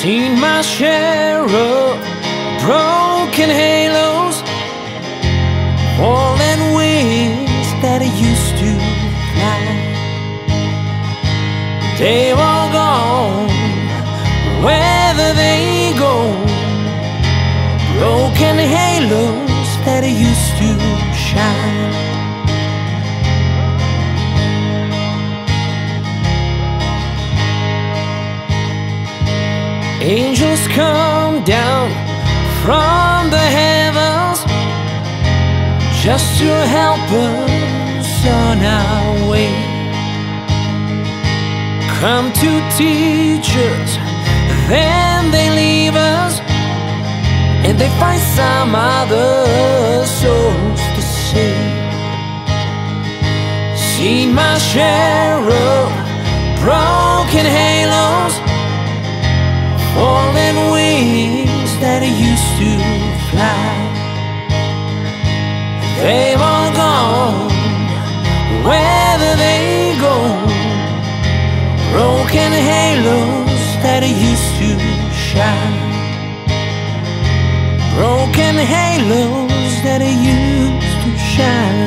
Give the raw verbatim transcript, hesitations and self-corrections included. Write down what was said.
Seen my share of broken halos, fallen wings that I used to fly. They've all gone, whether they go. Broken halos that I used to shine. Angels come down from the heavens just to help us on our way. Come to teach us, then they leave us, and they find some other souls to save. Seen my share of broken halos, fallen wings that I used to fly. They've all gone, whether they go. Broken halos that I used to shine. Broken halos that I used to shine.